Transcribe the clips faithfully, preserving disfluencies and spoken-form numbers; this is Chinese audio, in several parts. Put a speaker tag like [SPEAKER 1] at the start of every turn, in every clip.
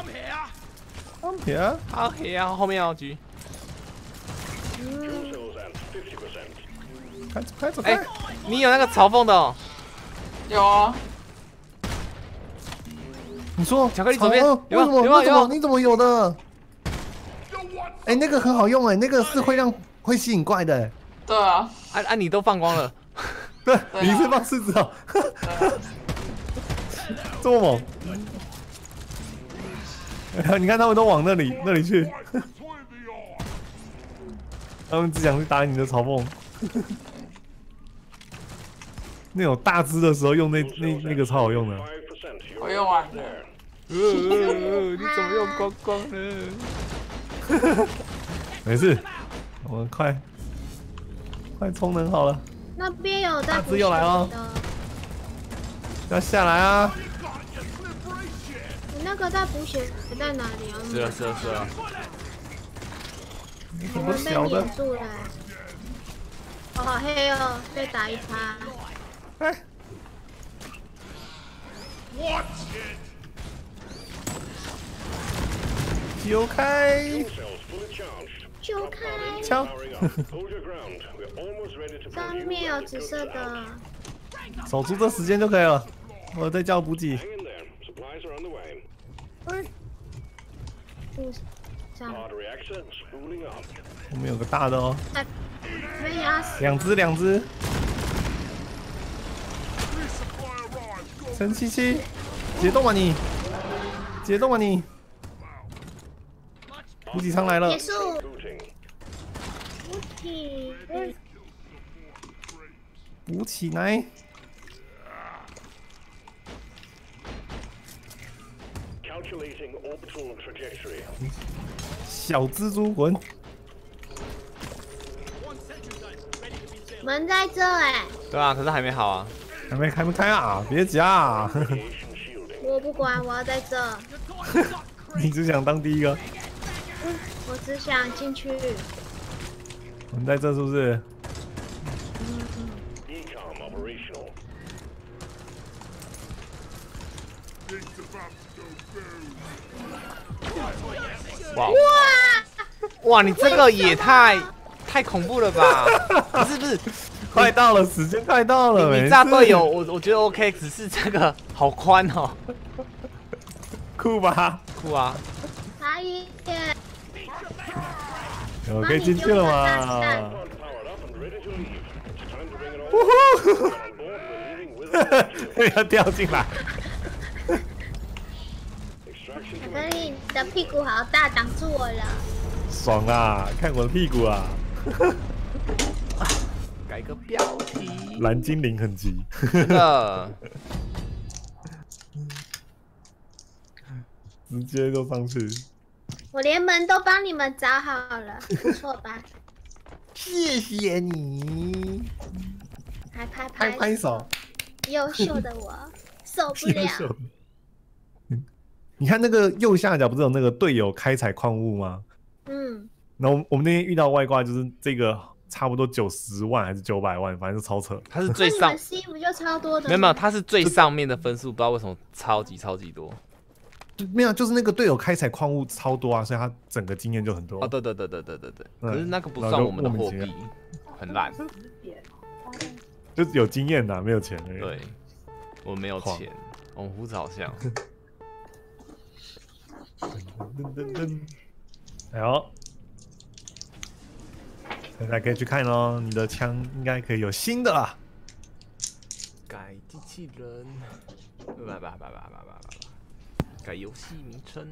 [SPEAKER 1] 钢铁啊，
[SPEAKER 2] 好黑啊，后面要狙。
[SPEAKER 3] 嗯，
[SPEAKER 1] 开走开走
[SPEAKER 2] 哎、
[SPEAKER 1] 开！
[SPEAKER 2] 你有那个嘲讽的、哦？
[SPEAKER 3] 有啊，
[SPEAKER 1] 你说
[SPEAKER 2] 巧克力左边
[SPEAKER 1] 哦为什么？
[SPEAKER 2] 有没有有没有
[SPEAKER 1] 为什么？你怎么有的？哎，那个很好用哎，那个是会让会吸引怪的哎。
[SPEAKER 3] 对啊，
[SPEAKER 2] 啊啊，你都放光了。
[SPEAKER 1] 对，
[SPEAKER 3] 对啊
[SPEAKER 1] 你是放狮子哦，
[SPEAKER 3] 对啊，
[SPEAKER 1] 这么猛。你看他们都往那里那里去，他们只想去打你的嘲讽。那种大只的时候用那那那个超好用的。
[SPEAKER 3] 我用完了。
[SPEAKER 2] 呃呃，你怎么用光光了？
[SPEAKER 1] 没事，我们快快充能好了，
[SPEAKER 4] 那边有在
[SPEAKER 1] 大只又来了
[SPEAKER 4] 的，
[SPEAKER 1] 要下来啊！
[SPEAKER 4] 你那个在补血在哪里啊？
[SPEAKER 2] 是了是了是了。
[SPEAKER 1] 什么
[SPEAKER 4] 我被
[SPEAKER 1] 小的
[SPEAKER 4] 黏？住了、欸。哦，好黑哦，被打一趴。
[SPEAKER 1] 哎，揪开，
[SPEAKER 4] 就开，
[SPEAKER 1] 敲，
[SPEAKER 4] 上面有紫色的。
[SPEAKER 1] 守住这时间就可以了。我在叫补给。哎，
[SPEAKER 4] 路上，
[SPEAKER 1] 我们有个大的哦，
[SPEAKER 4] 哎，被压死。
[SPEAKER 1] 两只两只。陈七七，解冻吧你，解冻吧你。补给仓来了
[SPEAKER 4] 结，束。补体，
[SPEAKER 1] 补起来。小蜘蛛滚！
[SPEAKER 4] 门在这哎、
[SPEAKER 2] 对啊，可是还没好啊。
[SPEAKER 1] 还没还没开啊！别夹，
[SPEAKER 4] 我不管，我要在这。
[SPEAKER 1] 你只想当第一个。
[SPEAKER 4] 我只想进去。
[SPEAKER 1] 我们在这是不是？
[SPEAKER 2] 哇哇，你这个也太太恐怖了吧？不是不是，
[SPEAKER 1] 快到了，时间快到了。
[SPEAKER 2] 你
[SPEAKER 1] 没事
[SPEAKER 2] 炸队友，我我觉得 OK，只是这个好宽哦。
[SPEAKER 1] 酷吧？
[SPEAKER 2] 酷啊！
[SPEAKER 4] 可以耶！
[SPEAKER 1] 我可以进去了吗？要掉进来。
[SPEAKER 4] 巧克力，你的屁股好大，挡住我了。
[SPEAKER 1] 爽啊！看我的屁股啊！
[SPEAKER 2] 改个标题。
[SPEAKER 1] 蓝精灵很急。
[SPEAKER 2] 真的。
[SPEAKER 1] 直接就上去。
[SPEAKER 4] 我连门都帮你们找好了，不错吧？
[SPEAKER 1] 谢谢你，
[SPEAKER 4] 还拍
[SPEAKER 1] 拍
[SPEAKER 4] 拍
[SPEAKER 1] 拍手。
[SPEAKER 4] 优秀的我受不了。
[SPEAKER 1] 你看那个右下角不是有那个队友开采矿物吗？
[SPEAKER 4] 嗯，
[SPEAKER 1] 然后我们那天遇到外挂，就是这个差不多九十万还是九百万，反正是超扯。
[SPEAKER 2] 它是最上
[SPEAKER 4] 那你们 C 不就超多的吗？
[SPEAKER 2] 没有没有，它是最上面的分数，不知道为什么超级超级多。
[SPEAKER 1] 没有，就是那个队友开采矿物超多啊，所以他整个经验就很多。
[SPEAKER 2] 哦，对对对对对对对。
[SPEAKER 1] 嗯
[SPEAKER 2] 可是那个不算我们的货币
[SPEAKER 1] 然后就莫名其，
[SPEAKER 2] 很烂。
[SPEAKER 1] 就有经验的、啊，没有钱而已。
[SPEAKER 2] 对，我没有钱，我们胡子好像。
[SPEAKER 1] 噔噔噔，哎呦，现在可以去看咯，你的枪应该可以有新的啦。
[SPEAKER 2] 改机器人，叭叭叭叭叭叭叭，改游戏名称。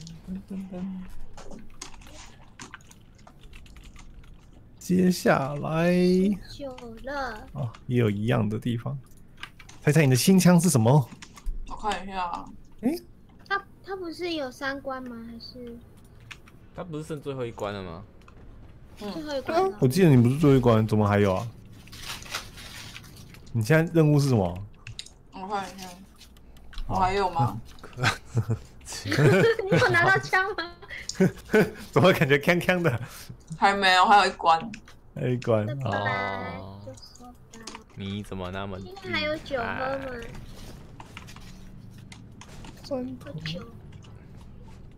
[SPEAKER 1] 接下来
[SPEAKER 4] 久了，
[SPEAKER 1] 哦，也有一样的地方。猜猜你的新枪是什么？
[SPEAKER 3] 我看一下啊，
[SPEAKER 1] 哎、
[SPEAKER 4] 他他不是有三关吗？还是
[SPEAKER 2] 它不是剩最后一关了吗？
[SPEAKER 4] 最后一关了？
[SPEAKER 1] 我记得你不是最后一关，怎么还有啊？你现在任务是什么？
[SPEAKER 3] 我看一下，我还有吗？
[SPEAKER 4] 你有拿到枪吗？
[SPEAKER 1] 怎么感觉锵锵的？
[SPEAKER 3] 还没有，还有一关。
[SPEAKER 1] 还有一关
[SPEAKER 4] 拜拜
[SPEAKER 1] 哦，
[SPEAKER 4] 就说吧。
[SPEAKER 2] 你怎么那么
[SPEAKER 4] 今天还有酒喝吗？
[SPEAKER 1] 砖头
[SPEAKER 4] 喝酒。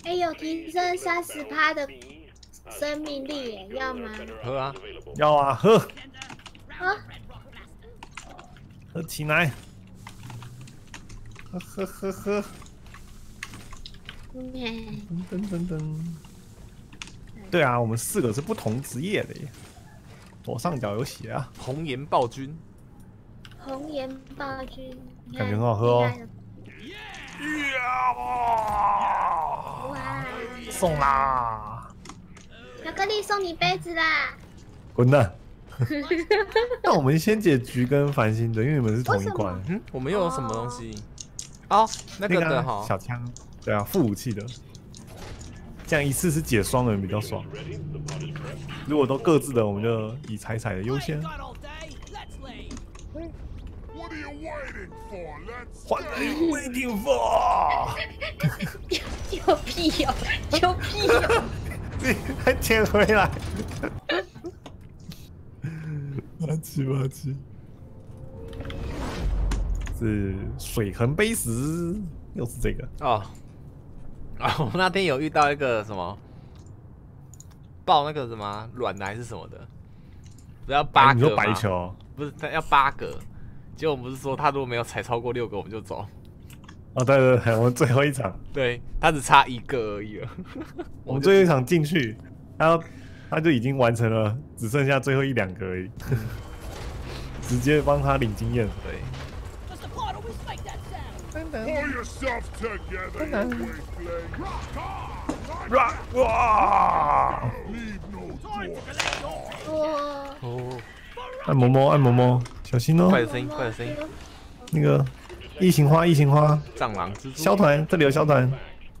[SPEAKER 4] 哎，有提升三十趴的生命力耶，要吗？
[SPEAKER 2] 喝啊！
[SPEAKER 1] 要啊，喝
[SPEAKER 4] 啊，
[SPEAKER 1] 喝起来，喝喝喝喝，
[SPEAKER 4] 嗯，
[SPEAKER 1] 噔噔噔噔。对啊，我们四个是不同职业的耶。左上角有写啊，
[SPEAKER 2] 红颜暴君。
[SPEAKER 4] 红颜暴君，
[SPEAKER 1] 感觉很好喝哦。
[SPEAKER 4] 哇！
[SPEAKER 1] 送啦！
[SPEAKER 4] 巧克力送你杯子啦！
[SPEAKER 1] 滚蛋！那我们先解橘跟繁星的，因为你们是同一关。
[SPEAKER 2] 嗯，我们又有什么东西？哦，那个的哈，
[SPEAKER 1] 小枪，对啊，副武器的，这样一次是解双人比较爽。如果都各自的，我们就以彩彩的优先。What are you waiting for？
[SPEAKER 4] 有屁哦！有屁哦！
[SPEAKER 1] 你还捡回来？八七八七，是水痕杯石，又是这个
[SPEAKER 2] 哦。啊，我那天有遇到一个什么爆那个什么软的还是什么的，不要八个吗？
[SPEAKER 1] 你说白球？
[SPEAKER 2] 不是，他要八个。结果我们不是说他如果没有踩超过六个，我们就走。
[SPEAKER 1] 哦，对对对，我们最后一场，
[SPEAKER 2] 对他只差一个而已了。
[SPEAKER 1] 我们最后一场进去，他他就已经完成了，只剩下最后一两个而已，直接帮他领经验。
[SPEAKER 2] 对。
[SPEAKER 1] 哇！
[SPEAKER 2] 哦，
[SPEAKER 1] 按摩摩，按摩摩，小心哦！
[SPEAKER 2] 快的声音，快的声音。
[SPEAKER 1] 那个异形花，异形花，
[SPEAKER 2] 蟑螂蜘蛛。
[SPEAKER 1] 小团，这里有小团。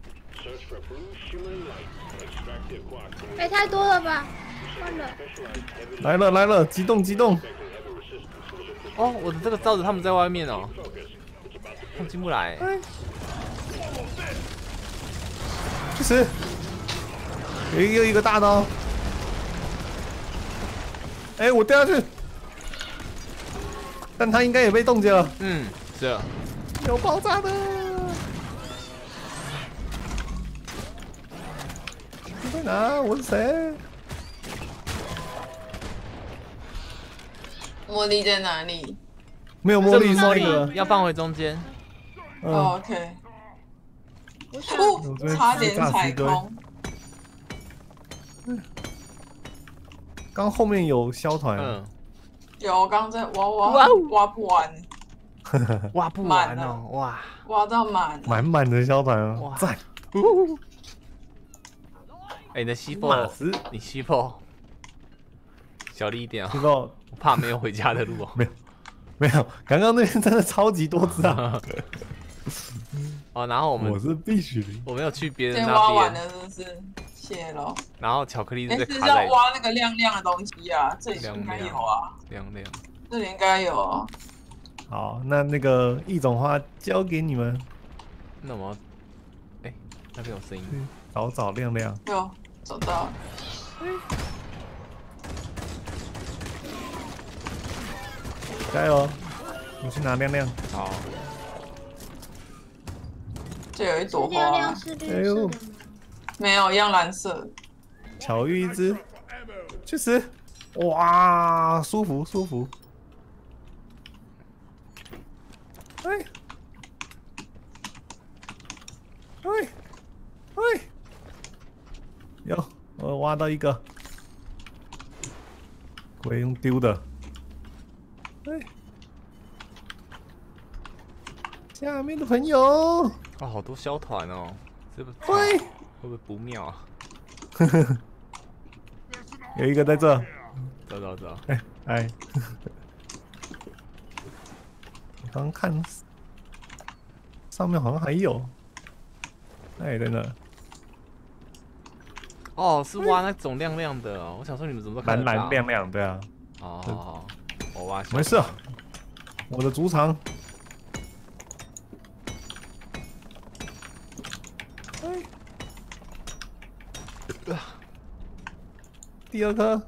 [SPEAKER 4] 哎，太多了吧？算了。
[SPEAKER 1] 来了来了，激动激动！
[SPEAKER 2] 哦，我的这个罩子他们在外面哦，他们进不来。
[SPEAKER 1] 去死！有一个一个大刀。哎、欸，我掉下去，但他应该也被冻结了。
[SPEAKER 2] 嗯，是。
[SPEAKER 1] 有爆炸的。你在哪？我是谁？
[SPEAKER 3] 茉莉在哪里？
[SPEAKER 1] 没有茉莉，
[SPEAKER 2] 茉莉
[SPEAKER 1] 了，
[SPEAKER 2] 要放回中间。
[SPEAKER 1] 嗯、
[SPEAKER 3] 哦 ，OK。哦，差点踩空。
[SPEAKER 1] 刚后面有消团，
[SPEAKER 2] 嗯，
[SPEAKER 3] 有，刚在挖挖挖不完，
[SPEAKER 2] 挖不完哦，哇，
[SPEAKER 3] 挖到满，
[SPEAKER 1] 满满的消团啊，赞！
[SPEAKER 2] 哎，你的西破，你西破，小力一点啊，
[SPEAKER 1] 西破，
[SPEAKER 2] 我怕没有回家的路哦。
[SPEAKER 1] 没有，没有，刚刚那边真的超级多只啊。
[SPEAKER 2] 哦，然后我们
[SPEAKER 1] 我是必须的，
[SPEAKER 2] 我没有去别人那
[SPEAKER 3] 边。挖完了是不是？谢了。
[SPEAKER 2] 然后巧克力
[SPEAKER 3] 是
[SPEAKER 2] 在卡在。
[SPEAKER 3] 要挖那个亮亮的东西啊，这里应该有啊。
[SPEAKER 2] 亮亮。
[SPEAKER 3] 这里应该有啊。
[SPEAKER 1] 好，那那个异种花交给你们。
[SPEAKER 2] 那我，哎，那边有声音。
[SPEAKER 1] 找找亮亮。
[SPEAKER 3] 有，找到了。
[SPEAKER 1] 加油！我去拿亮亮。
[SPEAKER 2] 好。
[SPEAKER 3] 这有一朵花。
[SPEAKER 4] 亮亮是绿色的吗？
[SPEAKER 3] 没有，一样蓝色。
[SPEAKER 1] 巧遇一只，去死！哇，舒服舒服。哎，哎，哎，有，我挖到一个，我用丢的。哎，下面的朋友，
[SPEAKER 2] 啊，好多消团哦，这不，
[SPEAKER 1] 喂，
[SPEAKER 2] 会不会不妙啊？
[SPEAKER 1] 呵呵，有一个在这，
[SPEAKER 2] 走走走，
[SPEAKER 1] 哎哎，我刚看上面好像还有，哎，在那。
[SPEAKER 2] 哦，是挖那种亮亮的哦，我想说你们怎么都看
[SPEAKER 1] 蓝
[SPEAKER 2] 得到？
[SPEAKER 1] 蓝亮亮，对啊。
[SPEAKER 2] 哦，我挖。
[SPEAKER 1] 没事，我的主场。第二颗，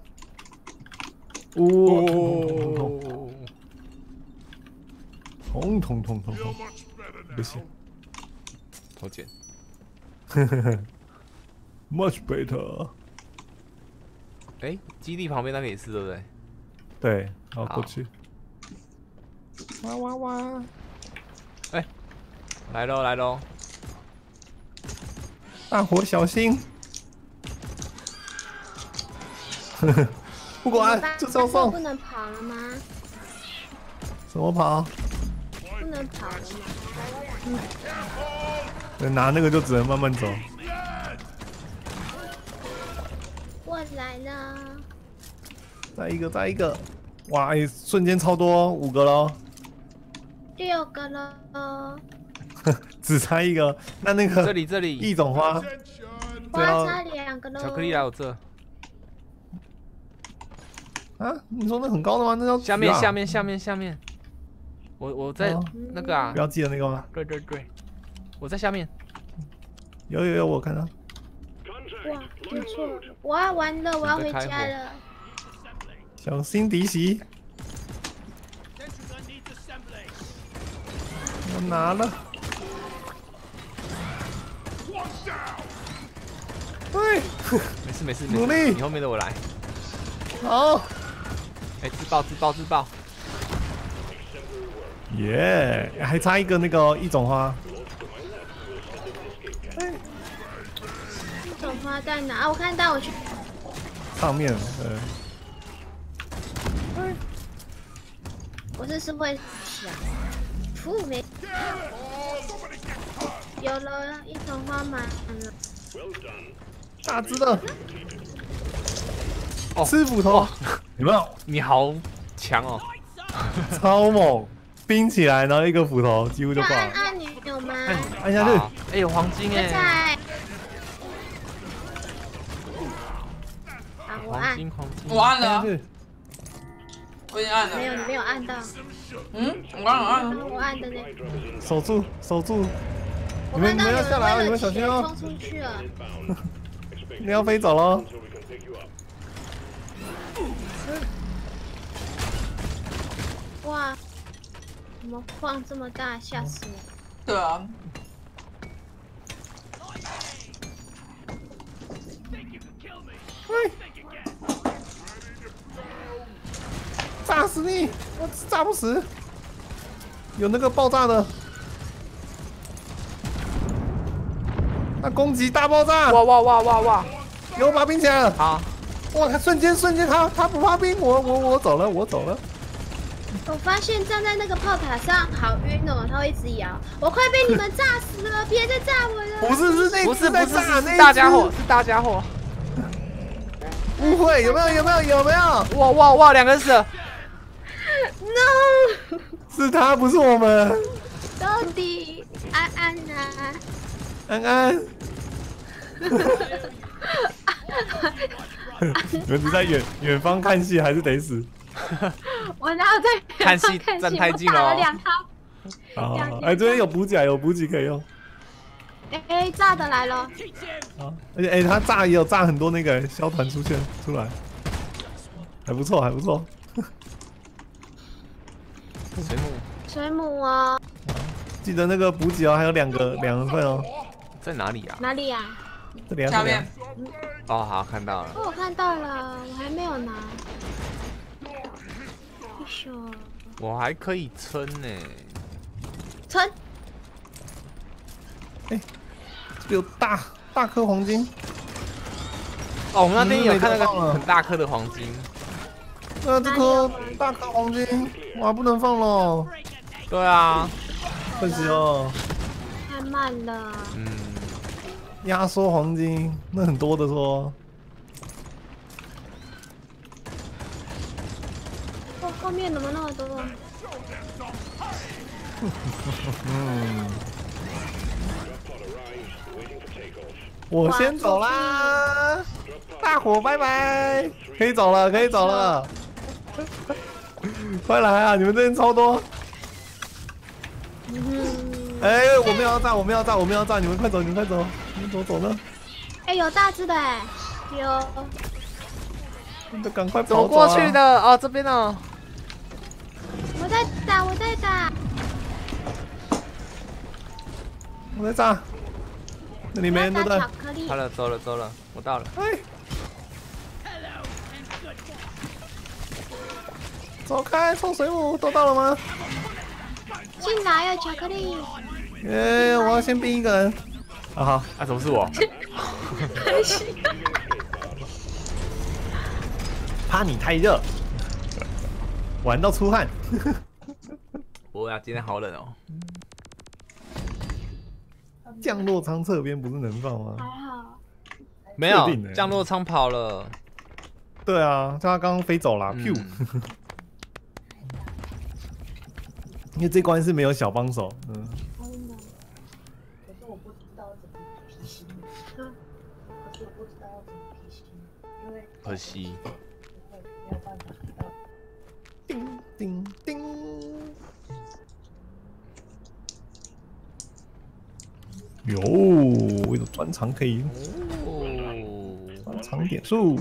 [SPEAKER 1] 哦，痛痛痛痛痛，不行，
[SPEAKER 2] 头剪，
[SPEAKER 1] ，much better。
[SPEAKER 2] 哎，基地旁边那个也是，对不对？
[SPEAKER 1] 对，好
[SPEAKER 2] 好
[SPEAKER 1] 过去。哇哇哇！
[SPEAKER 2] 哎，来喽来喽！
[SPEAKER 1] 大伙小心！不管，就是要送
[SPEAKER 4] 不。能跑了吗？
[SPEAKER 1] 怎么跑？
[SPEAKER 4] 不能跑了吗？
[SPEAKER 1] 对，拿那个就只能慢慢走。
[SPEAKER 4] 我来了。
[SPEAKER 1] 再一个，再一个！哇，哎瞬间超多，五个喽，
[SPEAKER 4] 六个了。
[SPEAKER 1] 只差一个。那那个
[SPEAKER 2] 这里这里，
[SPEAKER 1] 异种花，
[SPEAKER 4] 我要差两个了。
[SPEAKER 2] 巧克力来我这。
[SPEAKER 1] 啊？你说那很高的吗？那叫
[SPEAKER 2] 下面
[SPEAKER 1] 菊啊
[SPEAKER 2] 下面下面下面，我我在
[SPEAKER 1] 哦
[SPEAKER 2] 那个啊
[SPEAKER 1] 不，要记得那个吗？
[SPEAKER 2] 对对对，我在下面。
[SPEAKER 1] 有有有，我看到。
[SPEAKER 4] 哇，不错，我要完了，我要回家了。
[SPEAKER 1] 小心敌袭！我拿了。对，
[SPEAKER 2] 没事没事没事，
[SPEAKER 1] 努力
[SPEAKER 2] 你后面的我来。
[SPEAKER 1] 好，
[SPEAKER 2] 哎，自爆自爆自爆！
[SPEAKER 1] 耶、还差一个那个异种花。
[SPEAKER 4] 这种花在哪？啊，我看到，我去。
[SPEAKER 1] 上面，对。
[SPEAKER 4] 我这是会想，噗没。有了一种花满了。
[SPEAKER 1] 大只的，
[SPEAKER 2] 哦
[SPEAKER 1] 吃斧头，有没有？
[SPEAKER 2] 你好强哦！
[SPEAKER 1] 超猛，冰起来，然后一个斧头几乎就
[SPEAKER 4] 要
[SPEAKER 1] 挂了。
[SPEAKER 4] 按按钮吗？
[SPEAKER 1] 按下去，
[SPEAKER 2] 好哎，有黄金
[SPEAKER 4] 现
[SPEAKER 2] 哎，
[SPEAKER 4] 在。啊，我
[SPEAKER 2] 黄
[SPEAKER 4] 按。
[SPEAKER 2] 金黄金。
[SPEAKER 3] 我按了啊，
[SPEAKER 1] 按下去。
[SPEAKER 3] 我已经按了。
[SPEAKER 4] 没有，你没有按到。
[SPEAKER 3] 嗯，我刚刚按了。
[SPEAKER 4] 我按的呢。
[SPEAKER 1] 守住，守住！
[SPEAKER 4] 我
[SPEAKER 1] 你们
[SPEAKER 4] 看到有人
[SPEAKER 1] 你们要下来哦，你
[SPEAKER 4] 为了
[SPEAKER 1] 们小心哦！
[SPEAKER 4] 冲出去了。
[SPEAKER 1] 你要飞走喽！
[SPEAKER 4] 哇，怎么晃这么大，吓死我！
[SPEAKER 3] 对啊，
[SPEAKER 1] 喂，炸死你！我炸不死。有那个爆炸的，那攻击大爆炸！
[SPEAKER 2] 哇哇哇哇哇！
[SPEAKER 1] 给我把冰起来了！
[SPEAKER 2] 好，
[SPEAKER 1] 哇，他瞬间瞬间他他不怕冰，我我我走了，我走了。
[SPEAKER 4] 我发现站在那个炮塔上好晕哦，它会一直摇，我快被你们炸死了！别再炸我了！
[SPEAKER 1] 不是是那
[SPEAKER 2] 不是不是
[SPEAKER 1] 只在炸，
[SPEAKER 2] 是
[SPEAKER 1] 那一
[SPEAKER 2] 大家伙，
[SPEAKER 1] 只
[SPEAKER 2] 是大家伙！
[SPEAKER 1] 误会有没有有没有有没有？
[SPEAKER 2] 哇哇哇！两个人死了！
[SPEAKER 4] No，
[SPEAKER 1] 是他不是我们，
[SPEAKER 4] 到底安安啊？
[SPEAKER 1] 安安。你们只在远远方看戏，还是得死？
[SPEAKER 4] 我哪有在
[SPEAKER 2] 看戏
[SPEAKER 4] 看
[SPEAKER 2] 站太近了哦
[SPEAKER 4] 我打了两套。
[SPEAKER 1] 好
[SPEAKER 4] 两，
[SPEAKER 1] 哎，这边有补给啊，有补给可以用。
[SPEAKER 4] 哎，炸的来了！
[SPEAKER 1] 好，而且哎，他炸也有炸很多那个消团出现出来，还不错，还不错。
[SPEAKER 2] 水母
[SPEAKER 4] 水母哦，
[SPEAKER 1] 记得那个补给哦，还有两个两份哦。
[SPEAKER 2] 在哪里啊？
[SPEAKER 4] 哪里呀？
[SPEAKER 1] 这里啊，
[SPEAKER 3] 下
[SPEAKER 1] 这里啊
[SPEAKER 3] 面。
[SPEAKER 2] 哦，好，看到了。
[SPEAKER 4] 哦，我看到了，我还没有拿。一手
[SPEAKER 2] 我还可以撑呢。
[SPEAKER 4] 撑，
[SPEAKER 1] 哎，这里有大大颗黄金。
[SPEAKER 2] 哦，我们那天有看那个
[SPEAKER 1] 嗯没得放了
[SPEAKER 2] 很大颗的黄金。
[SPEAKER 1] 那这颗大颗黄金，哇，不能放了，
[SPEAKER 2] 对啊，
[SPEAKER 1] 可惜哦。
[SPEAKER 4] 太慢了。
[SPEAKER 2] 嗯，
[SPEAKER 1] 压缩黄金，那很多的说。
[SPEAKER 4] 后后面怎么那么多？
[SPEAKER 1] 嗯，我先走啦，大伙拜拜，可以走了，可以走了，快来啊！你们这边超多。
[SPEAKER 4] 嗯，
[SPEAKER 1] 哎、我们要炸，我们要炸，我们要炸！你们快走，你们快走，你们走走呢？
[SPEAKER 4] 哎，有大只的哎，有。
[SPEAKER 1] 你们赶快跑
[SPEAKER 2] 走过去
[SPEAKER 1] 啊！
[SPEAKER 2] 的哦，这边哦。
[SPEAKER 4] 我在打，我在打。
[SPEAKER 1] 我在炸，那里没人对不对
[SPEAKER 4] 我要打？巧克力。 力。
[SPEAKER 2] 好了，走了走了，我到了。
[SPEAKER 1] 哎，走开，臭水母都到了吗？
[SPEAKER 4] 进来哦，巧克力。
[SPEAKER 1] 耶，我要先冰一个人。啊好，
[SPEAKER 2] 啊，怎么是我？
[SPEAKER 4] 开心。
[SPEAKER 1] 怕你太热，玩到出汗。
[SPEAKER 2] 不会啊，今天好冷哦。
[SPEAKER 1] 降落舱侧边不是能放吗？
[SPEAKER 4] 还好。
[SPEAKER 2] 没有
[SPEAKER 1] 确定欸
[SPEAKER 2] 降落舱跑了。
[SPEAKER 1] 对啊，叫他刚刚飞走了，
[SPEAKER 2] 嗯
[SPEAKER 1] 噗！因为这关是没有小帮手，嗯，
[SPEAKER 4] 真的。
[SPEAKER 5] 可是我不知道怎么提醒你，
[SPEAKER 4] 嗯
[SPEAKER 5] 可是我不知道要怎么提醒你，因为
[SPEAKER 2] 可惜。
[SPEAKER 5] 不会没有办法知道。
[SPEAKER 1] 叮叮叮。有，有专长可以
[SPEAKER 2] 哦，
[SPEAKER 1] 专长点数，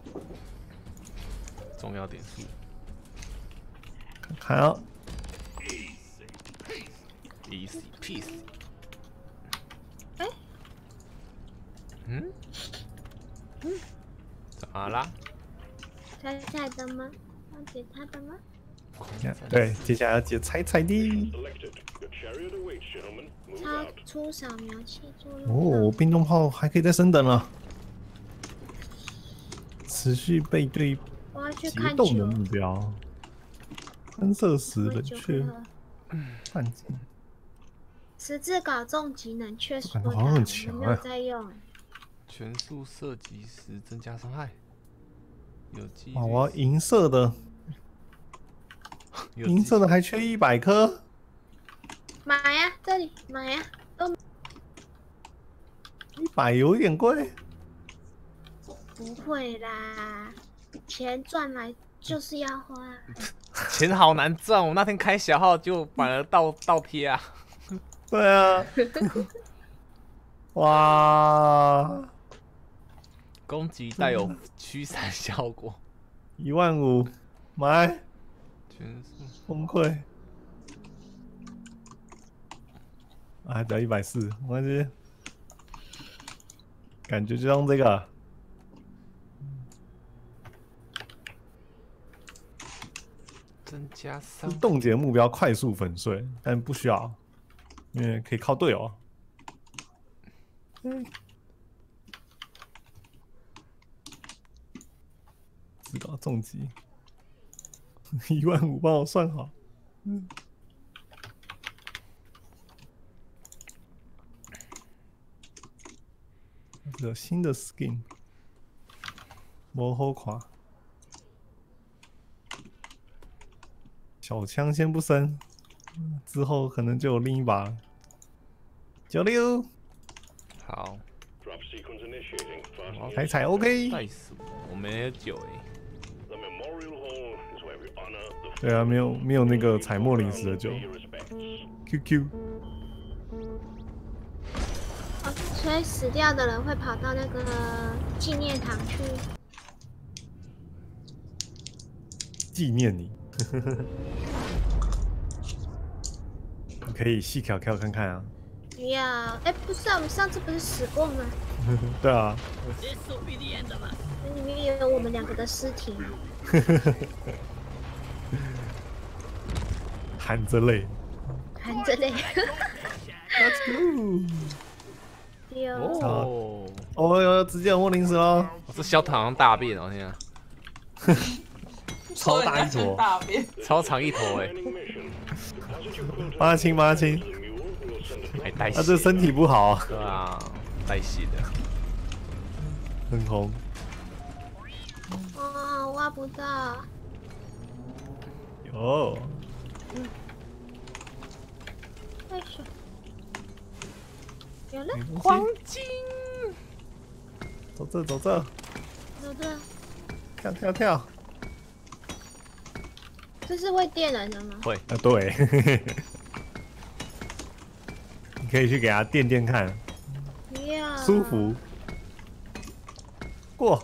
[SPEAKER 2] 重要点数。
[SPEAKER 1] 看看啊，
[SPEAKER 2] Easy peasy。
[SPEAKER 4] 哎
[SPEAKER 2] 嗯？嗯？怎么啦？
[SPEAKER 4] 猜猜的吗？要解他的吗？
[SPEAKER 1] 对，接下来要接猜猜的。
[SPEAKER 4] 超出扫描器注入。
[SPEAKER 1] 哦，冰冻炮还可以再升等了，持续背对
[SPEAKER 4] 我要去
[SPEAKER 1] 结
[SPEAKER 4] 看
[SPEAKER 1] 冻的
[SPEAKER 4] 球。
[SPEAKER 1] 目标，喷射时冷
[SPEAKER 4] 九
[SPEAKER 1] 却
[SPEAKER 4] 个
[SPEAKER 1] 半径。
[SPEAKER 4] 十字镐重击能却缩
[SPEAKER 1] 感觉
[SPEAKER 4] 打，
[SPEAKER 1] 好像很强
[SPEAKER 4] 我没有
[SPEAKER 1] 哎
[SPEAKER 4] 在用。
[SPEAKER 2] 全速射击时增加伤害。有机率
[SPEAKER 1] 哇，我要银色的，
[SPEAKER 2] 有机
[SPEAKER 1] 银色的还缺一百颗。
[SPEAKER 4] 买呀、这里买呀、都
[SPEAKER 1] 一百有点贵。
[SPEAKER 4] 不会啦，钱赚来就是要花。
[SPEAKER 2] 钱好难赚，我那天开小号就反而倒倒贴啊。
[SPEAKER 1] 对啊。哇，
[SPEAKER 2] 攻击带有驱散效果。
[SPEAKER 1] 一万五，买，
[SPEAKER 2] 全速
[SPEAKER 1] 崩溃。啊，还只要一百四，没关系。感觉就用这个。
[SPEAKER 2] 增加伤害。
[SPEAKER 1] 冻结目标快速粉碎，但不需要，因为可以靠队友。嗯。知道重击，一万五帮我算好。嗯。有新的 skin， 魔后垮。小枪先不升，之后可能就有另一把。九六，
[SPEAKER 2] 好，
[SPEAKER 1] 彩彩 OK。
[SPEAKER 2] 带死我，我没有酒哎、
[SPEAKER 1] 对啊，没有没有那个采莫林斯的酒。Q Q。
[SPEAKER 4] 哦，所以死掉的人会跑到那个纪念堂去。
[SPEAKER 1] 纪念你。你可以细挑挑看看啊。
[SPEAKER 4] 不要，哎，不是啊，我们上次不是死过吗？
[SPEAKER 1] 对啊。
[SPEAKER 4] 那里面有我们两个的尸体。
[SPEAKER 1] 含着泪。
[SPEAKER 4] 含着泪。
[SPEAKER 1] Let's go。
[SPEAKER 4] 丢。
[SPEAKER 2] 哦，
[SPEAKER 1] 哦哟，直接有莫林斯喽。
[SPEAKER 2] 这小腿好像大便哦，天啊！
[SPEAKER 1] 超大一坨，
[SPEAKER 3] 大便，
[SPEAKER 2] 超长一头哎、
[SPEAKER 1] 帮他清，帮他清。
[SPEAKER 2] 还带血。
[SPEAKER 1] 他这身体不好啊。
[SPEAKER 2] 对啊，带血的。
[SPEAKER 1] 很红。
[SPEAKER 4] 哦，挖不到。
[SPEAKER 1] 有。
[SPEAKER 4] 为什么？有了。
[SPEAKER 2] 黄金。
[SPEAKER 1] 走这，走这。
[SPEAKER 4] 走这。
[SPEAKER 1] 跳跳跳。
[SPEAKER 4] 这是会电人的吗？
[SPEAKER 2] 会
[SPEAKER 1] 啊，对。你可以去给他电电看。
[SPEAKER 4] 不要。
[SPEAKER 1] 舒服。过。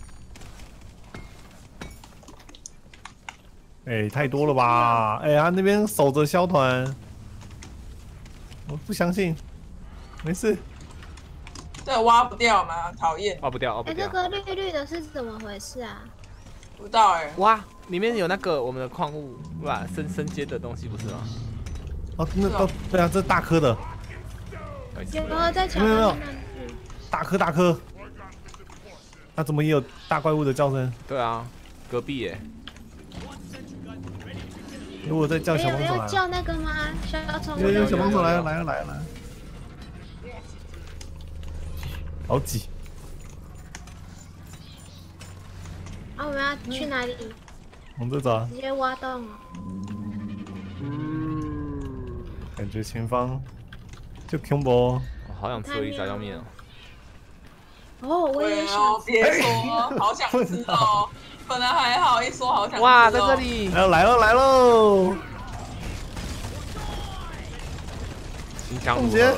[SPEAKER 1] 哎、欸，太多了吧？哎、欸，他那边守着肖团，我不相信。没事。
[SPEAKER 3] 这挖不掉吗？讨厌，
[SPEAKER 2] 挖不掉，挖不
[SPEAKER 4] 哎，
[SPEAKER 2] 掉
[SPEAKER 4] 这。个绿绿的是怎么回事啊？
[SPEAKER 3] 不知道哎。
[SPEAKER 2] 哇，里面有那个我们的矿物，对吧？升升阶的东西不是吗？
[SPEAKER 1] 哦，那哦，对啊，这是大颗的，
[SPEAKER 4] 有没有在墙
[SPEAKER 1] 没有没有
[SPEAKER 4] 上面？
[SPEAKER 1] 大颗大颗。那怎么也有大怪物的叫声？
[SPEAKER 2] 对啊，隔壁耶。
[SPEAKER 1] 如果再叫
[SPEAKER 4] 没有
[SPEAKER 1] 小帮手来，
[SPEAKER 4] 要叫那个吗？小宠
[SPEAKER 1] 有有
[SPEAKER 4] 物
[SPEAKER 1] 小帮手来了来了来了来了，好挤。
[SPEAKER 4] 啊，我们要去哪里？
[SPEAKER 1] 往这走啊，
[SPEAKER 4] 直接挖洞哦。
[SPEAKER 1] 感觉前方就恐怖。
[SPEAKER 2] 我好想吃一炸酱面哦。
[SPEAKER 4] 哦，我也
[SPEAKER 3] 对
[SPEAKER 4] 想
[SPEAKER 3] 哦，别说，好想吃哦。本来还好，一说好想吃。
[SPEAKER 2] 哇，在这。里。
[SPEAKER 1] 来了来了来喽！
[SPEAKER 2] 心想如
[SPEAKER 1] 总结
[SPEAKER 2] 何？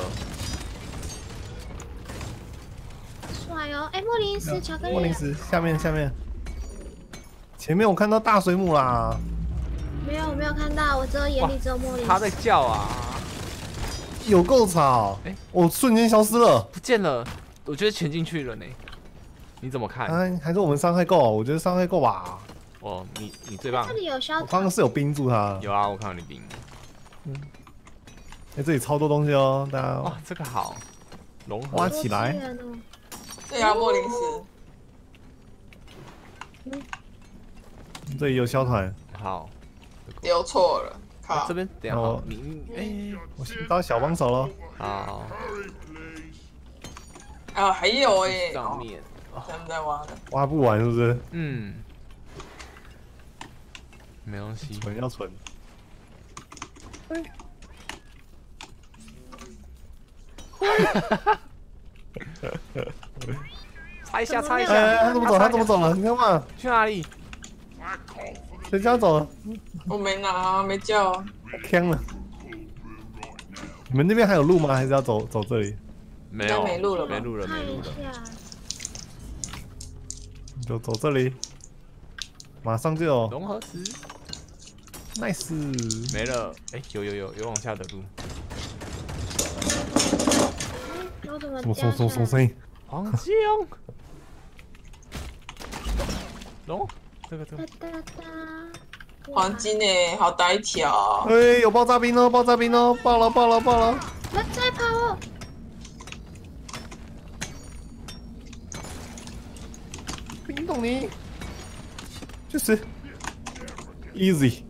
[SPEAKER 4] 帅哦！哎，莫林斯巧克力。
[SPEAKER 1] 莫林斯下面下面，前面我看到大水母啦。
[SPEAKER 4] 没有，我没有看到，我只有眼里只有莫林斯。
[SPEAKER 2] 他在叫啊！
[SPEAKER 1] 有够吵！
[SPEAKER 2] 哎
[SPEAKER 1] 我瞬间消失了。
[SPEAKER 2] 不见了，我觉得潜进去了呢。你怎么看？
[SPEAKER 1] 啊，还是我们伤害够？我觉得伤害够吧。
[SPEAKER 2] 哦，你你最棒
[SPEAKER 4] 这。里有小
[SPEAKER 1] 我刚刚是有冰住他。
[SPEAKER 2] 有啊，我看到你冰。
[SPEAKER 1] 哎，这里超多东西哦，大家
[SPEAKER 2] 哇，这个好，融合
[SPEAKER 1] 挖起来。
[SPEAKER 3] 对啊，莫林斯
[SPEAKER 1] 这里有小团，
[SPEAKER 2] 好。
[SPEAKER 3] 丢错了，靠
[SPEAKER 2] 啊这。边等一下
[SPEAKER 1] 哦
[SPEAKER 2] 好，你哎，
[SPEAKER 1] 我寻找小帮手了。
[SPEAKER 2] 好，
[SPEAKER 3] 啊，还有哎，
[SPEAKER 2] 上面，
[SPEAKER 3] 咱们在挖的。
[SPEAKER 1] 挖不完是不是？
[SPEAKER 2] 嗯，没东西。
[SPEAKER 1] 存要存。
[SPEAKER 2] 擦一下，擦一
[SPEAKER 1] 哎，
[SPEAKER 2] 下。
[SPEAKER 1] 他怎么走？他怎么走了？你看嘛，
[SPEAKER 2] 去哪里？
[SPEAKER 1] 人家走了，
[SPEAKER 3] 我没拿，没叫。
[SPEAKER 1] 坑了。你们那边还有路吗？还是要走走这里？
[SPEAKER 2] 没有，
[SPEAKER 3] 应该没路了吧
[SPEAKER 2] 没路了，
[SPEAKER 4] 看一
[SPEAKER 2] 没路了。
[SPEAKER 4] 下，
[SPEAKER 1] 就走这里，马上就有
[SPEAKER 2] 融合石
[SPEAKER 1] ，nice。
[SPEAKER 2] 没了。哎，有有有有往下的路。
[SPEAKER 4] 我怎么
[SPEAKER 1] 什么松松
[SPEAKER 4] 掉下来？
[SPEAKER 1] 松声音？
[SPEAKER 2] 黄金。龙，这个这
[SPEAKER 4] 哒
[SPEAKER 2] 个。
[SPEAKER 4] 哒哒。
[SPEAKER 3] 黄金哎，好大一条。
[SPEAKER 1] 哎，有爆炸兵哦，爆炸兵哦，爆了爆了爆了！
[SPEAKER 4] 哇！再跑哦！
[SPEAKER 1] 冰冻你，就是 easy。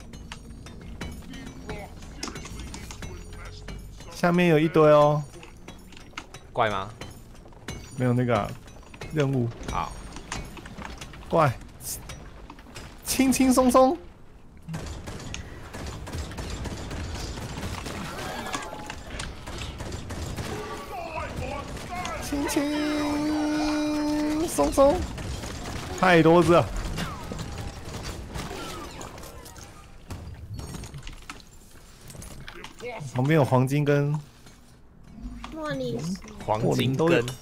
[SPEAKER 1] 下面有一堆哦，
[SPEAKER 2] 怪吗？
[SPEAKER 1] 没有那个啊任务，
[SPEAKER 2] 好，
[SPEAKER 1] 怪，轻轻松松。轻轻松松，太多只了。旁边有黄金跟
[SPEAKER 4] 莫里斯，
[SPEAKER 2] 黄金
[SPEAKER 1] 我领都有
[SPEAKER 2] 根。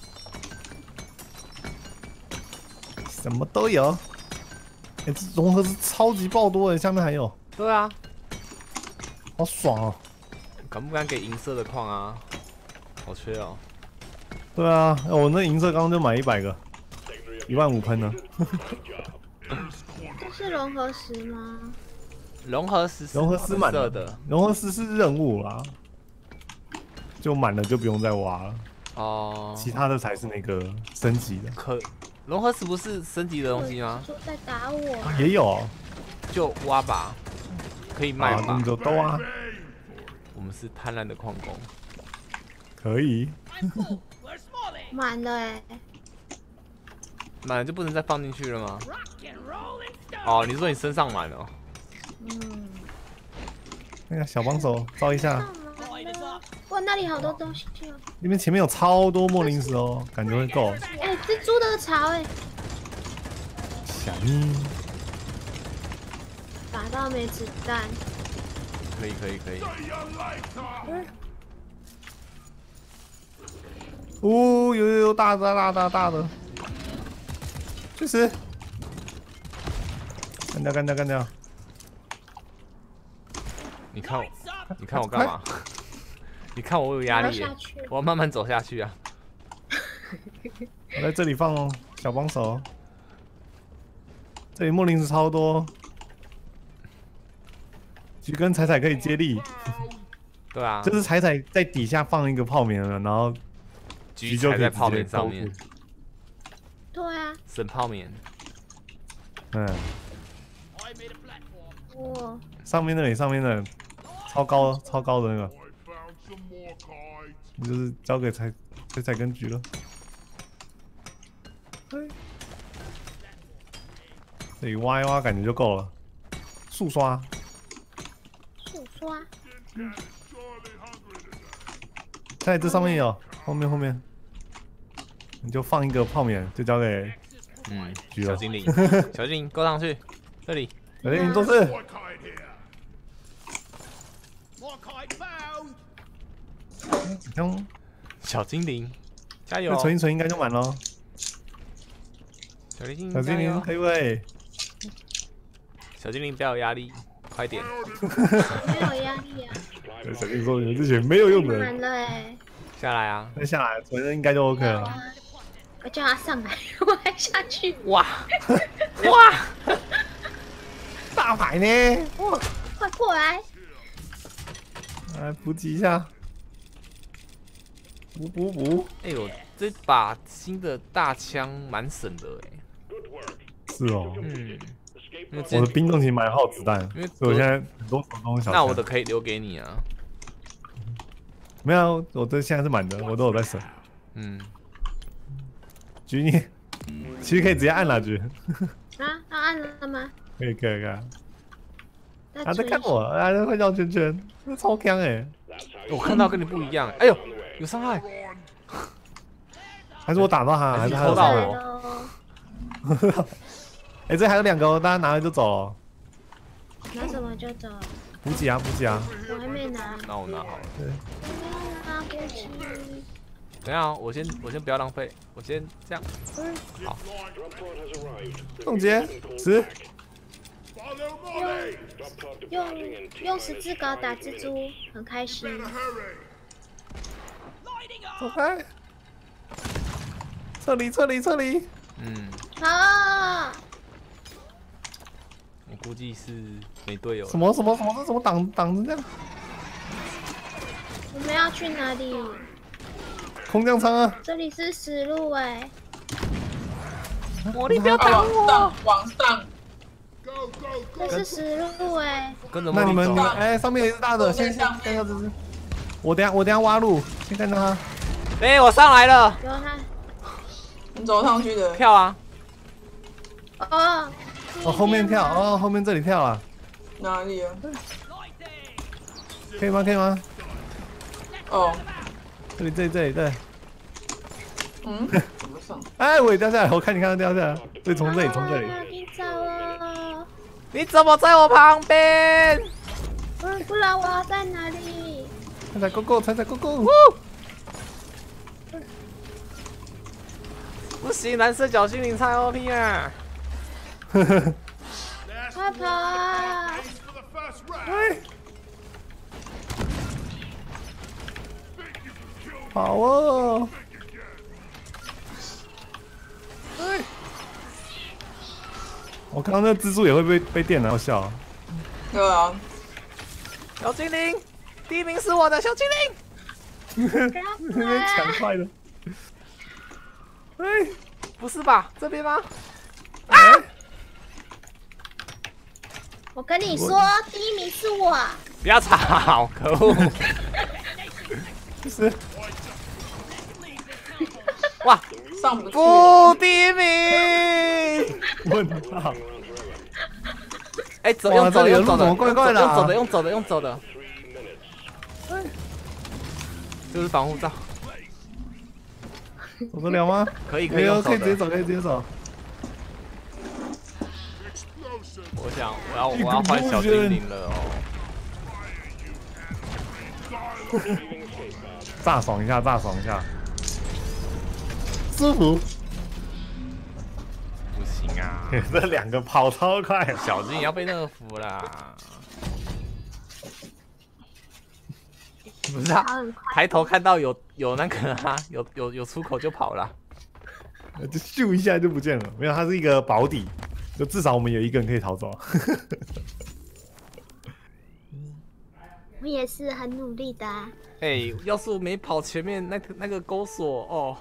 [SPEAKER 1] 什么都有。哎、这融合是超级爆多的，下面还有，
[SPEAKER 2] 对啊，
[SPEAKER 1] 好爽哦！
[SPEAKER 2] 敢不敢给银色的矿啊？好缺哦。
[SPEAKER 1] 对啊，哎我那银色刚刚就买一百个，一万五喷呢。
[SPEAKER 4] 这是融合石吗？
[SPEAKER 2] 融合石是
[SPEAKER 1] 融合丝满了
[SPEAKER 2] 色的
[SPEAKER 1] 融合丝是任务啦，就满了就不用再挖了，
[SPEAKER 2] 哦。
[SPEAKER 1] 其他的才是那个升级的。
[SPEAKER 2] 可融合石不是升级的东西吗？
[SPEAKER 4] 就在打我。
[SPEAKER 1] 也有哦，
[SPEAKER 2] 就挖吧，可以卖
[SPEAKER 1] 啊，
[SPEAKER 2] 吧
[SPEAKER 1] 你。就都啊，
[SPEAKER 2] 我们是贪婪的矿工。
[SPEAKER 1] 可以。
[SPEAKER 4] 满了哎、
[SPEAKER 2] 满了就不能再放进去了吗？哦，你说你身上满了。
[SPEAKER 4] 嗯，
[SPEAKER 1] 那个小帮手照一下，
[SPEAKER 4] 干嘛呢？哇，那里好多东西哦！
[SPEAKER 1] 那边前面有超多莫林石哦，感觉会够。
[SPEAKER 4] 哎、蜘蛛的巢哎、
[SPEAKER 1] 小咪，
[SPEAKER 4] 打到没子弹。
[SPEAKER 2] 可以可以可以。
[SPEAKER 1] 哦，有有有大的大大大的，确实，干掉干掉干掉。
[SPEAKER 2] 你看我，你看我干嘛？你看我有压力耶
[SPEAKER 4] 我要下去，
[SPEAKER 2] 我要慢慢走下去啊。
[SPEAKER 1] 我在这里放哦，小帮手。这里莫林石超多，橘跟彩彩可以接力。
[SPEAKER 2] 对啊，
[SPEAKER 1] 就是彩彩在底下放一个泡棉了，然后
[SPEAKER 2] 橘
[SPEAKER 1] 就可以
[SPEAKER 2] 踩在泡
[SPEAKER 1] 直接
[SPEAKER 2] 棉上面
[SPEAKER 1] 勾住，
[SPEAKER 4] 对啊，
[SPEAKER 2] 省泡棉。
[SPEAKER 1] 嗯，
[SPEAKER 4] 哇，
[SPEAKER 1] 上面那里上面的超高超高的那个，你就是交给彩彩彩跟橘了。这里挖一挖感觉就够了，速刷。
[SPEAKER 4] 速刷，
[SPEAKER 1] 在这上面有，后面后面，你就放一个泡棉，就交给
[SPEAKER 2] 嗯，
[SPEAKER 1] 橘了。
[SPEAKER 2] 小精灵，小精灵，勾上去，这里。
[SPEAKER 1] 小精灵都是。嗯，
[SPEAKER 2] 小精灵，加油！
[SPEAKER 1] 那存一存应该就满了。
[SPEAKER 2] 小精灵，
[SPEAKER 1] 小精灵可以喂。
[SPEAKER 2] 小精灵不要有压力，快点！
[SPEAKER 4] 没有压力啊，
[SPEAKER 1] 小精灵说：“你们这群没有用的。”
[SPEAKER 4] 满了哎，
[SPEAKER 2] 下来啊！
[SPEAKER 1] 那下来存应该就 OK 了。
[SPEAKER 4] 我叫他上来，我还下去。
[SPEAKER 2] 哇哇！
[SPEAKER 1] 大牌呢？
[SPEAKER 4] 哇，快过来！
[SPEAKER 1] 来补给一下。补补补！
[SPEAKER 2] 哎呦，这把新的大枪蛮省的哎。
[SPEAKER 1] 是哦。
[SPEAKER 2] 嗯。因为
[SPEAKER 1] 我的兵种其实蛮耗子弹，
[SPEAKER 2] 因为
[SPEAKER 1] 所以我现在很多手中小。
[SPEAKER 2] 那我的可以留给你啊。
[SPEAKER 1] 没有，我的现在是满的，我都有在省。
[SPEAKER 2] 嗯。
[SPEAKER 1] 橘你，其实可以直接按了橘。
[SPEAKER 4] 啊，要按了吗？
[SPEAKER 1] 可以可以可以。
[SPEAKER 4] 他
[SPEAKER 1] 啊，在看我，啊，在快绕圈圈，那超强哎！
[SPEAKER 2] 我看到跟你不一样，哎呦，有伤害。
[SPEAKER 1] 还是我打到他，还是他
[SPEAKER 2] 抽到
[SPEAKER 1] 我？哎、欸，这还有两个哦，大家拿了就走哦。
[SPEAKER 4] 拿什么就走？
[SPEAKER 1] 补给啊，补给啊！
[SPEAKER 4] 我还没拿。
[SPEAKER 2] 那我拿好了。
[SPEAKER 1] 对。
[SPEAKER 4] 拿补给。
[SPEAKER 2] 等一下，我先我先不要浪费，我先这样。好。
[SPEAKER 1] 冻结十。
[SPEAKER 4] 用用用十字镐打蜘蛛，很开心。
[SPEAKER 1] 走开！撤离，撤离，撤离！
[SPEAKER 2] 嗯。
[SPEAKER 4] 好。
[SPEAKER 2] 我估计是没队友。
[SPEAKER 1] 什么什么什么？这怎么挡挡成这样？
[SPEAKER 4] 我们要去哪里？
[SPEAKER 1] 空降舱啊！
[SPEAKER 4] 这里是死路哎！
[SPEAKER 2] 魔力不要挡我！
[SPEAKER 3] 往上，
[SPEAKER 4] 这是死路哎！
[SPEAKER 2] 跟着
[SPEAKER 1] 那你们，
[SPEAKER 3] 上
[SPEAKER 1] 哎、欸，上面也是大的，先先干掉这只。我等下我等下挖路，先干掉他。
[SPEAKER 2] 哎、欸，我上来了。
[SPEAKER 4] 有他。
[SPEAKER 3] 你走上去的。
[SPEAKER 2] 跳啊！
[SPEAKER 4] 哦。
[SPEAKER 1] 哦，后面跳，哦，后面这里跳啊。
[SPEAKER 3] 哪里啊？
[SPEAKER 1] 可以吗？可以吗？
[SPEAKER 3] 哦。
[SPEAKER 1] 这里，这里，这里，对。
[SPEAKER 3] 嗯？怎么上？
[SPEAKER 1] 哎，我也掉下来，我看你看到掉下来，对，从这里，从这里。
[SPEAKER 4] 你走哦！
[SPEAKER 2] 你怎么在我旁边？
[SPEAKER 4] 不然我要在哪里？
[SPEAKER 1] 彩彩 go go， 彩彩 go go。
[SPEAKER 2] 不行，蓝色小精灵太 O P 啊！
[SPEAKER 4] 快跑啊！
[SPEAKER 1] 哎，跑哦！哎，我刚刚那蜘蛛也会被被电了，好笑、啊。
[SPEAKER 3] 对啊。
[SPEAKER 2] 小精灵，第一名是我的小精灵。
[SPEAKER 1] 那边抢快的。哎，
[SPEAKER 2] 不是吧？这边吗？
[SPEAKER 1] 啊！
[SPEAKER 4] 我跟你说，第一名是我。
[SPEAKER 2] 不要吵，可恶！
[SPEAKER 1] 是。
[SPEAKER 3] 哇，上不去。
[SPEAKER 2] 不第一名。
[SPEAKER 1] 问号。
[SPEAKER 2] 哎，走，用走的，用走的，
[SPEAKER 1] 怪怪的、
[SPEAKER 2] 用走的，用走的，用走的。这是防护罩。
[SPEAKER 1] 走得了吗？
[SPEAKER 2] 可以，可以，
[SPEAKER 1] 可以直接走，可以直接走。
[SPEAKER 2] 我想，我要，我要换小精灵了哦。
[SPEAKER 1] 炸爽一下，炸爽一下，舒服。
[SPEAKER 2] 不行啊，
[SPEAKER 1] 这两个跑超快，
[SPEAKER 2] 小精灵要被nerf啦。不是啊，抬头看到有有那个啊，有有有出口就跑了。
[SPEAKER 1] 就咻一下就不见了。没有，它是一个保底，就至少我们有一个人可以逃走。
[SPEAKER 4] 我也是很努力的、啊。
[SPEAKER 2] 哎、欸，要是我没跑前面那个那个钩索哦。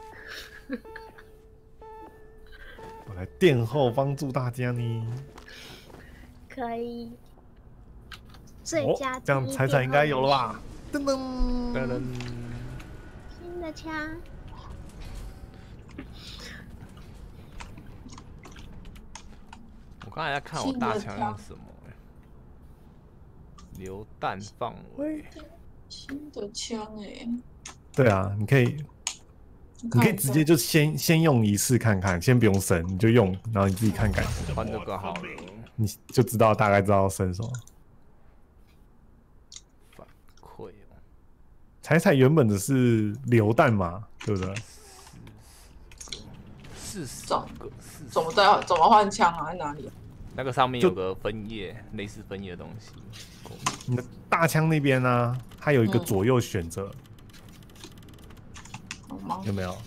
[SPEAKER 1] 我来殿后帮助大家呢。
[SPEAKER 4] 可以。最佳、
[SPEAKER 1] 哦、这样彩彩应该有了吧？噔噔
[SPEAKER 2] 噔噔。
[SPEAKER 4] 新的枪。
[SPEAKER 2] 我刚才在看我大枪用什么、欸？榴弹范围。
[SPEAKER 3] 新的枪哎、欸。
[SPEAKER 1] 对啊，你可以，你可以直接就先先用一次看看，先不用升，你就用，然后你自己看感觉。
[SPEAKER 2] 换这个好了，
[SPEAKER 1] 你就知道大概知道升什么。
[SPEAKER 2] 反馈哦。
[SPEAKER 1] 彩彩原本的是榴弹嘛，对不对？
[SPEAKER 2] 四十个，
[SPEAKER 3] 怎么在怎么换枪啊？在哪里、啊？
[SPEAKER 2] 那个上面有个分页，类似分页的东西。
[SPEAKER 1] 你的大枪那边呢、啊，它有一个左右选择、嗯，有没有？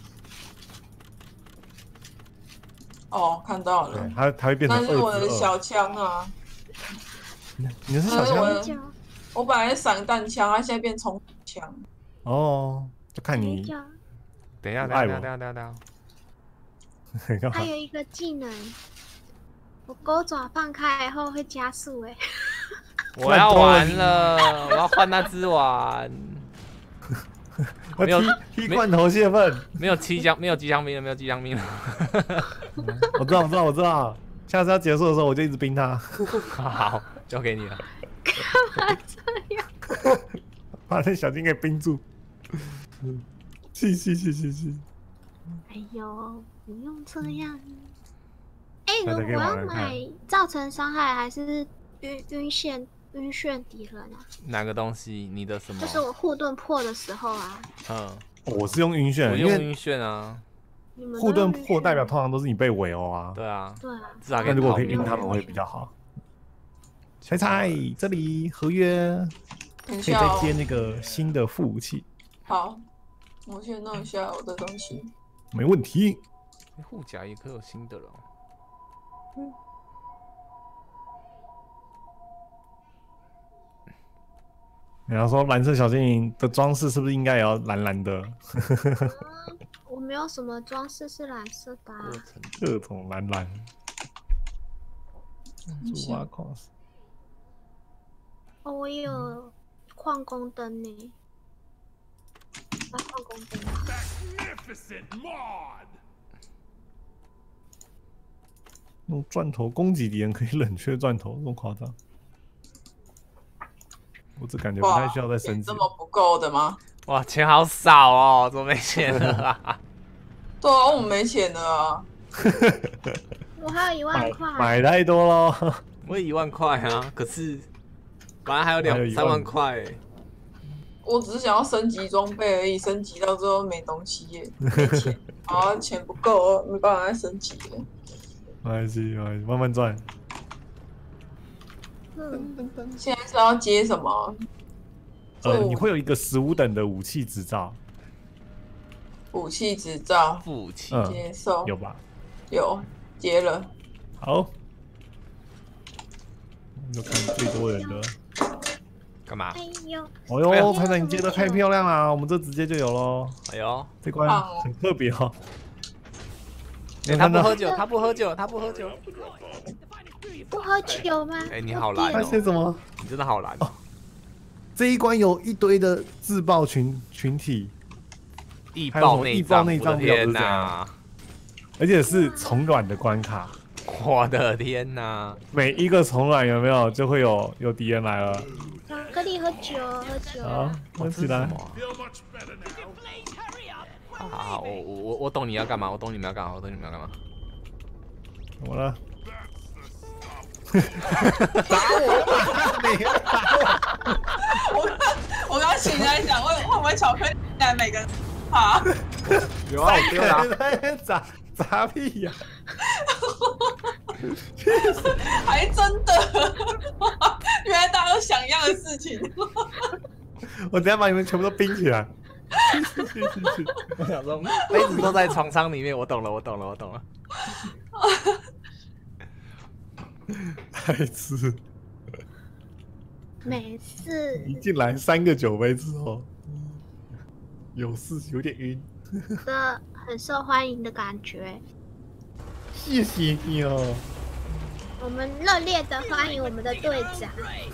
[SPEAKER 3] 哦，看到了。
[SPEAKER 1] 它它会变成二之二。
[SPEAKER 3] 那是我的小枪啊。
[SPEAKER 1] 你的是小枪？
[SPEAKER 3] 我本来是散弹枪，它现在变冲枪。
[SPEAKER 1] 哦，就看你。
[SPEAKER 2] 等一下，等一下，等一下，等一
[SPEAKER 1] 下。
[SPEAKER 4] 还有一个技能，我钩爪放开以后会加速哎、欸。
[SPEAKER 2] 我要玩了，我要换那只玩。
[SPEAKER 1] 没有踢罐头泄愤，
[SPEAKER 2] 没有机枪，没有机枪兵了，没有机枪兵了。
[SPEAKER 1] 我知道，我知道，我知道。下次要结束的时候，我就一直冰他。
[SPEAKER 2] 好，交给你了。
[SPEAKER 4] 干嘛这样？
[SPEAKER 1] 把那小金给冰住。气气气气气！
[SPEAKER 4] 哎呦，不用这样。哎、欸，如果我要买造成伤害还是晕晕眩晕眩敌人啊？
[SPEAKER 2] 哪个东西？你的什么？
[SPEAKER 4] 就是我护盾破的时候啊。
[SPEAKER 2] 嗯，
[SPEAKER 1] 我是用晕眩，
[SPEAKER 2] 我用晕眩啊。
[SPEAKER 1] 护盾破代表通常都是你被围殴啊。
[SPEAKER 2] 对啊，
[SPEAKER 4] 对啊。
[SPEAKER 1] 但如果可以晕他们会比较好。彩彩，这里合约可以再接那个新的副武器。
[SPEAKER 3] 好，我先弄一下我的东西。
[SPEAKER 1] 没问题。
[SPEAKER 2] 护甲也可以有新的了。
[SPEAKER 3] 嗯。
[SPEAKER 1] 人家说蓝色小精灵的装饰是不是应该也要蓝蓝的？
[SPEAKER 4] 嗯、我没有什么装饰是蓝色的、啊。
[SPEAKER 1] 各种蓝蓝。主挖矿。
[SPEAKER 4] 哦，我也有矿工灯呢。啊，矿工灯。
[SPEAKER 1] 用钻头攻击敌人可以冷却钻头，这么夸张？我只感觉不太需要再升级。
[SPEAKER 3] 这么不够的吗？
[SPEAKER 2] 哇，钱好少哦，怎么没钱了啊？
[SPEAKER 3] 对啊，我们没钱了啊。
[SPEAKER 4] 我还有一万块。
[SPEAKER 1] 买太多了。
[SPEAKER 2] 我也一万块啊，可是本来还有两三万块、欸。
[SPEAKER 3] 我只是想要升级装备而已，升级到最后没东西耶，没钱，啊，钱不够，没办法再升级了。
[SPEAKER 1] 没关系，没关系，慢慢赚。
[SPEAKER 4] 嗯，
[SPEAKER 3] 现在是要接什么？
[SPEAKER 1] 呃，你会有一个十五等的武器执照。
[SPEAKER 3] 武器执照，
[SPEAKER 2] 副武器
[SPEAKER 3] 接受、
[SPEAKER 1] 嗯、有吧？
[SPEAKER 3] 有，接了。
[SPEAKER 1] 好，就看最多人的。
[SPEAKER 2] 干嘛？
[SPEAKER 4] 哎呦，
[SPEAKER 1] 哦呦，彩彩你接的太漂亮了，我们这直接就有咯。
[SPEAKER 2] 哎呦，
[SPEAKER 1] 这关很特别哦。
[SPEAKER 2] 欸、他不喝酒，他不喝酒，他不喝酒。
[SPEAKER 4] 不喝酒吗？
[SPEAKER 2] 哎、欸，你好蓝
[SPEAKER 1] 哦！这什么？
[SPEAKER 2] 你真的好蓝哦！
[SPEAKER 1] 这一关有一堆的自爆群群体，
[SPEAKER 2] 易爆内脏，
[SPEAKER 1] 内脏
[SPEAKER 2] 天哪！
[SPEAKER 1] 而且是虫卵的关卡，
[SPEAKER 2] 我的天哪！
[SPEAKER 1] 每一个虫卵有没有就会有有敌人来了。
[SPEAKER 4] 巧克力喝酒，喝酒。
[SPEAKER 1] 好，喝起来。
[SPEAKER 2] 好好好，我我我我懂你要干嘛，我懂你们要干嘛，我懂你们要干嘛。
[SPEAKER 1] 怎么了？
[SPEAKER 3] 打我！你打我！我刚我刚醒来想问会不会巧克力来每个人怕？
[SPEAKER 2] 有啊，丢了。
[SPEAKER 1] 砸砸屁呀！
[SPEAKER 3] 还真的，原来大家都想一样的事情。
[SPEAKER 1] 我等下把你们全部都冰起来。 去去去去！
[SPEAKER 2] 我想说，杯子都在床舱里面，我懂了，我懂了，我懂了。
[SPEAKER 1] 太吃！
[SPEAKER 4] 每次
[SPEAKER 1] 一进来三个酒杯之后，有事有点晕。
[SPEAKER 4] 的很受欢迎的感觉。
[SPEAKER 1] 谢谢你哦。
[SPEAKER 4] 我们热烈的欢迎我们的队长。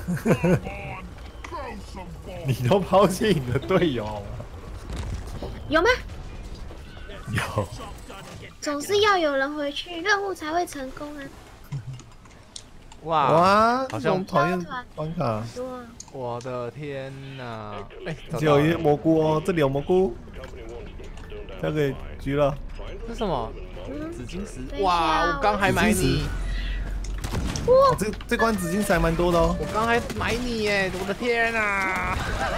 [SPEAKER 1] 你都抛弃你的队友？
[SPEAKER 4] 有吗？
[SPEAKER 1] 有。
[SPEAKER 4] 总是要有人回去，任务才会成功啊！
[SPEAKER 2] 哇
[SPEAKER 1] 哇，
[SPEAKER 2] 好像
[SPEAKER 1] 讨厌关卡。
[SPEAKER 4] 说
[SPEAKER 2] 我的天哪！哎、
[SPEAKER 1] 只有一些蘑菇哦，这里有蘑菇，交给橘了。
[SPEAKER 2] 这是什么？
[SPEAKER 4] 嗯，
[SPEAKER 2] 紫金石
[SPEAKER 4] 等。一下
[SPEAKER 2] 哇，我刚还买你，
[SPEAKER 1] 哦，这这关紫金石还蛮多的哦。
[SPEAKER 2] 我刚还买你耶！我的天哪！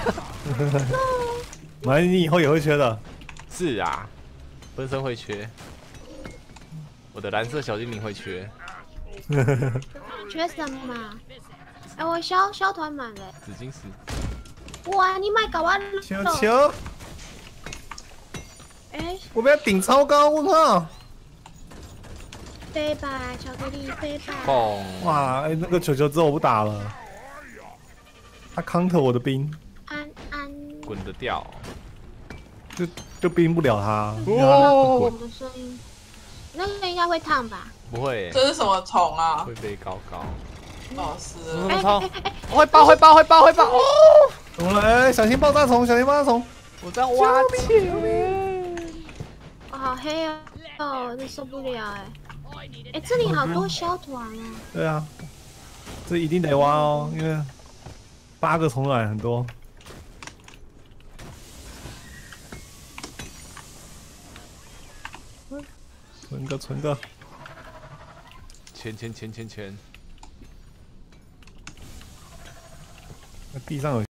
[SPEAKER 1] 买你以后也会缺的。
[SPEAKER 2] 是啊，分身会缺，我的蓝色小精灵会缺。
[SPEAKER 4] 缺什么？哎、我消消团满了。
[SPEAKER 2] 紫金石。
[SPEAKER 4] 哇，你买搞完了？
[SPEAKER 1] 球球，
[SPEAKER 4] 哎，
[SPEAKER 1] 我被他顶超高，我靠！
[SPEAKER 4] 飞吧，巧克力飞吧。
[SPEAKER 2] 砰！
[SPEAKER 1] 哇，哎，那个球球之后我不打了，他 counter 我的兵，
[SPEAKER 4] 安安。
[SPEAKER 2] 滚得掉。
[SPEAKER 1] 就就兵不了他。
[SPEAKER 2] 哦
[SPEAKER 4] 我的声音，那个应该会烫吧？
[SPEAKER 2] 不会耶，
[SPEAKER 3] 这是什么虫啊？
[SPEAKER 2] 会飞高高。
[SPEAKER 3] 老师，
[SPEAKER 2] 什么
[SPEAKER 4] 哎
[SPEAKER 2] 虫
[SPEAKER 4] 哎哎？
[SPEAKER 2] 会爆会爆会爆会爆！哦！
[SPEAKER 1] 怎么了？哎，小心爆炸虫，小心爆炸虫！
[SPEAKER 2] 我在挖钱。
[SPEAKER 4] 哦，好黑哦，哦，这受不了哎！哎，这里好多小团哦。
[SPEAKER 1] 对啊，这一定得挖哦，因为八个虫卵很多。存个存个，
[SPEAKER 2] 钱钱钱钱钱！
[SPEAKER 1] 那地上有。